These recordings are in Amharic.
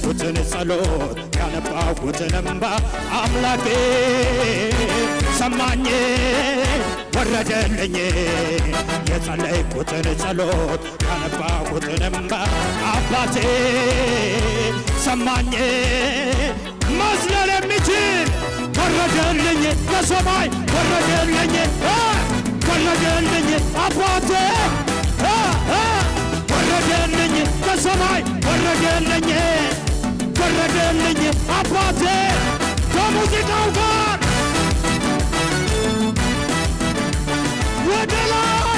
የጸለይኩትን ጸሎት ያነባሁትን እንባ አምላኬ ሰማኝ ወረደልኝ የጸለይኩትን ጸሎት ያነባሁትን እንባ አባቴ ሰማኝ መዝለል የሚችል ወረደልኝ ከሰማይ ወረደልኝ ወረደልኝ አባቴ ወረደልኝ ከሰማይ ወረደልኝ ወረደልኝ አባቴ ከሙዚቃው ጋር ወደ ላይ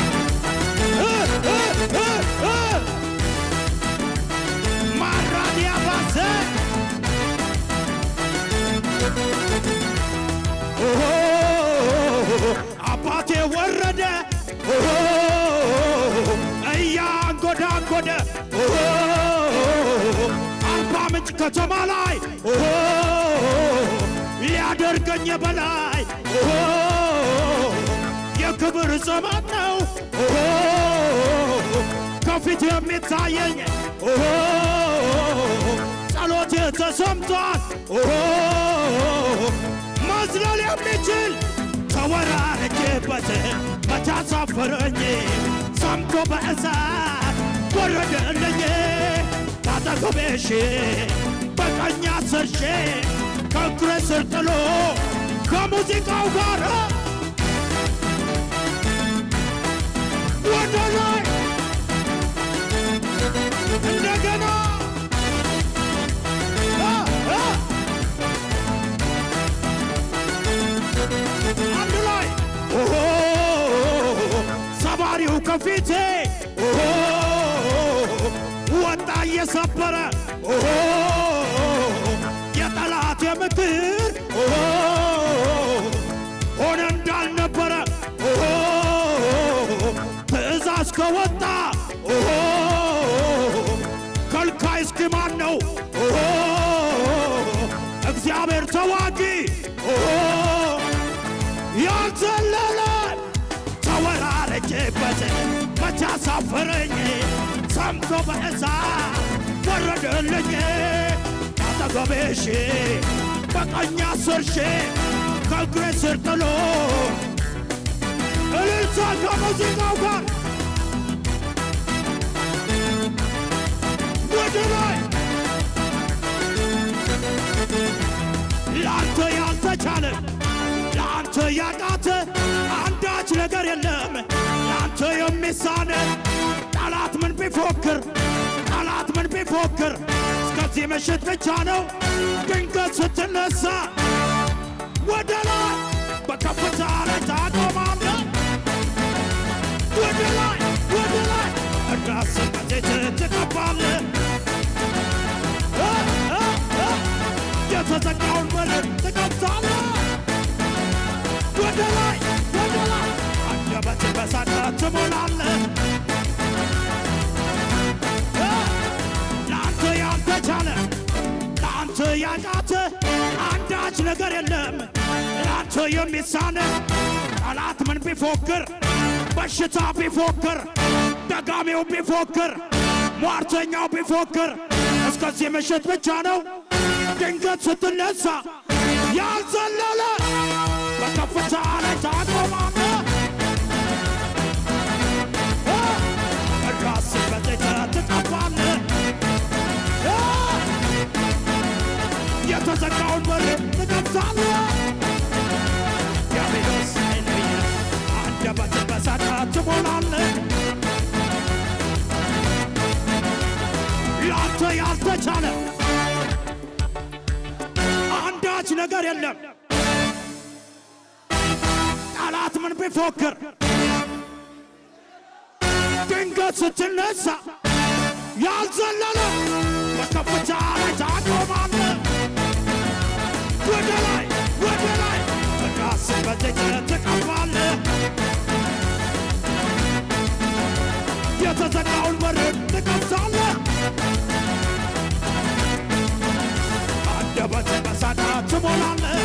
ማራዲያ ባሰ አባቴ ወረደ እያንጎዳጎደ አርባ ምንጭ ከተማ ላይ ሊያደርገኝ በላይ የክብር ዘመን ነው ከፊት የሚታየኝ ጸሎቴ ተሰምቷል መዝለል የሚችል ተወራረጀበት መቻ ሳፈረኝ ሰምቶ በእሳት ወረደልኝ ታጠገቤሽ በቀኝ አሰርሼ ከእግሬ ስር ጥሎ ከሙዚቃው ጋር ወደ ላይ እንደገና አንድ ላይ ሰባሪው ከፊቴ ወጣ እየሰበረ የጠላት የምክር ሆነ እንዳልነበረ ትእዛዝ ከወጣ ከልካይ እስኪ ማን ነው እግዚአብሔር ተዋጊ ያልዘለለ ተወራረጀበት መቻ ሳፈረኝ ሰምቶ በእሳት ወረደልኝ ታጠገቤሽ በቀኝ አሰርሼ ከእግሬ ስር ጥሎ እልልታ ከሙዚቃው ጋር ወደ ላይ ለአንተ ያልተቻለ ለአንተ ያቃተ አንዳች ነገር የለም ለአንተ የሚሳነ ጠላት ምን ቢፎክር ጠላት ምን ቢፎክር እስከዚህ ምሽት ብቻ ነው ድንገት ስትነሳ ወደ ላይ በከፍታ ላይ ታቆማለህ ወደ ላይ ራስን በዘይት ትቀባለህ የተዘጋውን በር ትከፍታለህ ወደ ላይ አንደበትህ በሳቅ ትሞላለህ ለአንተ ያልተቻለ ለአንተ ያቃተ አንዳች ነገር የለም ለአንተ የሚሳነ ጠላት ምን ቢፎክር በሽታ ቢፎክር ደጋሚው ቢፎክር ሟርተኛው ቢፎክር እስከዚህ ምሽት ብቻ ነው ድንገት ስትነሳ ያልዘለለ በከፍታ ላይ ታቆማለህ ራስን በዘይት ትቀባለህ የተዘጋውን በር ትከፍታለህ ዲያብሎስ አንደበትህ በሳቅ ትሞላለህ ለአንተ ያልተቻለ አንዳች ነገር የለም ጠላት ምን ቢፎክር ድንገት ስትነሳ ያልዘለለ በከፍታ ላይ ታቆማለህ ወደ ላይ ራስን በዘይት ትቀባለህ የተዘጋውን በር ትከፍታለህ አንደበትህ በሳቅ ትሞላለህ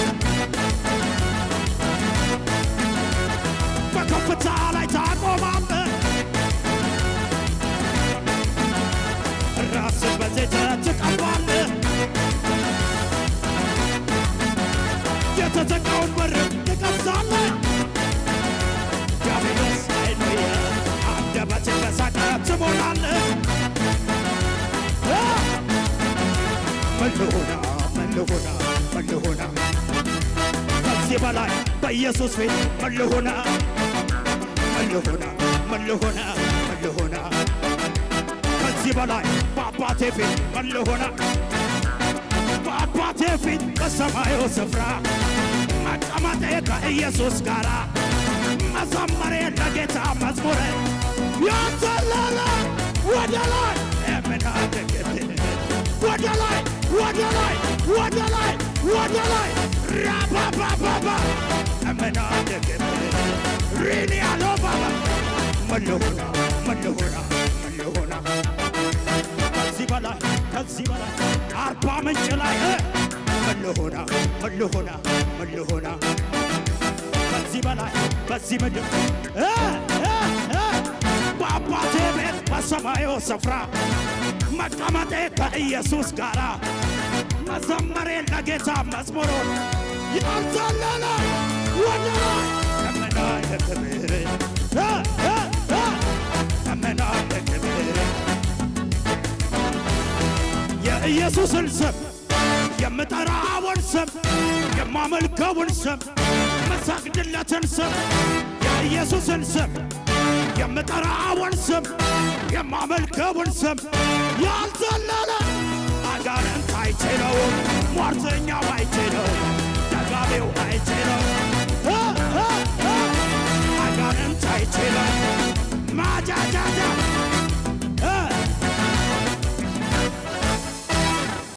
በከፍታ ላይ ታቆማለህ ራስን በዘይት ትቀባለህ ከዚህ በላይ በኢየሱስ ፊት ምን ልሆን ከዚህ በላይ በአባቴ ፊት ምን ልሆን በአባቴ ፊት በሰማዩ ስፍራ መቀመጤ ከኢየሱስ ጋራ መዘመሬ ለጌታ መዝሙሬ ያንዘለለ ወደ ላይ ወደ ላይ ራባባባባ እመናደግም ሪሊ አሎ ባባ ምን ልሆን ከዚህ በላይ አርባ ምንጭ ላይ ምን ልሆን ከዚህ በላይ በዚህ ምድር በአባቴ ቤት በሰማዩ ስፍራ መቀመጤ ከኢየሱስ ጋራ መዘመሬ ለጌታ መዝሙሩ ያንዘለለ ወደ ላይ እመናደግም የኢየሱስን ስም የምጠራውን ስም የማመልከውን ስም መሰግድለትን ስም የኢየሱስን ስም የምጠራውን ስም የማመልከውን ስም ያልዘለለ አጋንንት አይችለውም ሟርተኛው አይችለውም